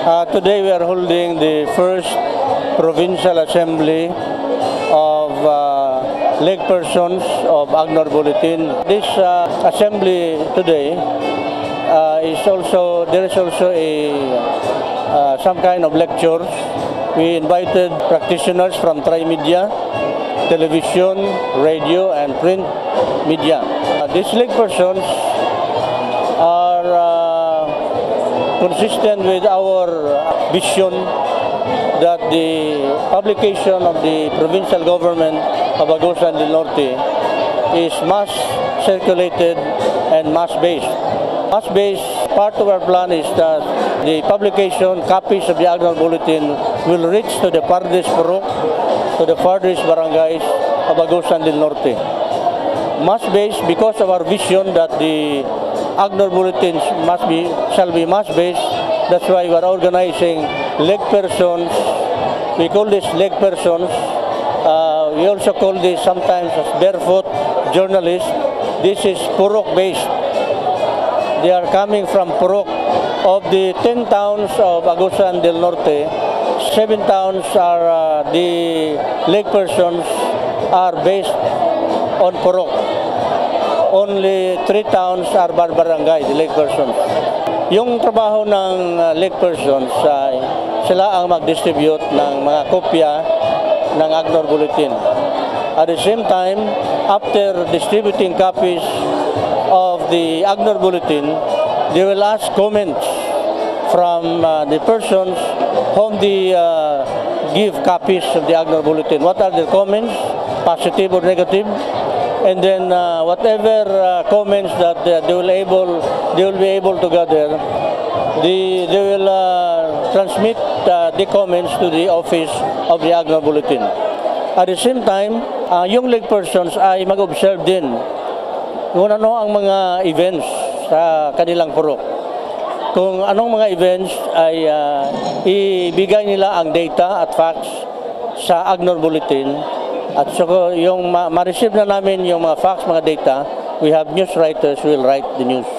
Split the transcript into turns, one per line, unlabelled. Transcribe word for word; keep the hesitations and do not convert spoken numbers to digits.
Uh, today we are holding the first Provincial Assembly of uh, Legpersons of AgNor Bulletin. This uh, assembly today uh, is also, there is also a uh, some kind of lectures. We invited practitioners from tri-media, television, radio, and print media. Uh, these Legpersons are uh, consistent with our vision that the publication of the provincial government of Agusan del Norte is mass circulated and mass-based. Mass-based, part of our plan is that the publication, copies of the AgNor Bulletin will reach to the farthest Purok, to the farthest barangays of Agusan del Norte. Mass-based because of our vision that the AgNor Bulletins must be, shall be mass-based. That's why we are organizing Legpersons. We call this Legpersons. Uh, we also call this sometimes as Barefoot journalists. This is Purok-based. They are coming from Purok. Of the ten towns of Agusan del Norte, seven towns are uh, the Legpersons are based on Purok. Only three towns are barangay, the Legpersons. Yung trabaho ng uh, Legpersons ay sila ang mag-distribute ng mga kopya ng AgNor Bulletin. At the same time, after distributing copies of the AgNor Bulletin, they will ask comments from uh, the persons whom they uh, give copies of the AgNor Bulletin. What are their comments, positive or negative? And then uh, whatever uh, comments that uh, they will able, they will be able to gather, the, they will uh, transmit uh, the comments to the office of the AgNor Bulletin. At the same time, uh, yung Legpersons ay mag-observe din kung ano ang mga events sa kanilang purok. Kung anong mga events ay uh, ibigay nila ang data at facts sa AgNor Bulletin. At so yung ma-receive na namin yung mga facts, mga data, we have news writers who will write the news.